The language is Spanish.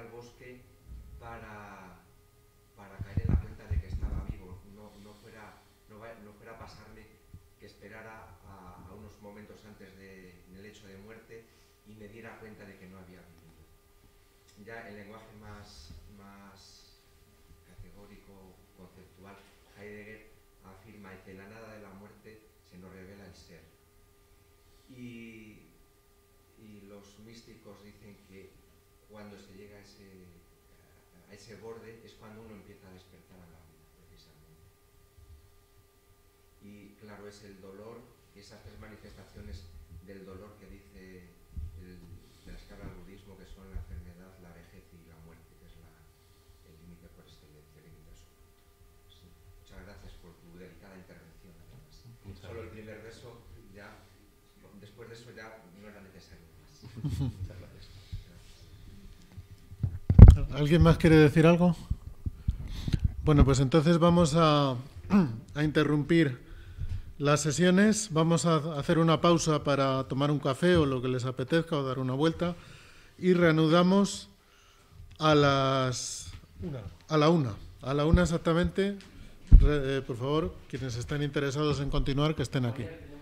al bosque para caer en la cuenta de que estaba vivo, no fuera a pasarme que esperara a unos momentos antes del hecho de muerte y me diera cuenta de que no había vivido. Ya en lenguaje más categórico, conceptual, Heidegger afirma que en la nada de la muerte se nos revela el ser. Y los místicos dicen que cuando se llega a ese borde es cuando uno empieza a despertar a la vida, precisamente. Y claro, es el dolor, esas tres manifestaciones del dolor que dice de la escala del budismo, que son la enfermedad, la vejez y la muerte, que es el límite por excelencia, el límite absoluto. Sí. Muchas gracias por tu delicada intervención, además. Solo el primer verso, ya, después de eso ya no era necesario más. Muchas gracias. ¿Alguien más quiere decir algo? Bueno, pues entonces vamos a interrumpir las sesiones. Una hacer una pausa para tomar un café o lo que les apetezca o dar una vuelta y reanudamos a la una exactamente. Por favor, quienes estén interesados en continuar, que estén aquí.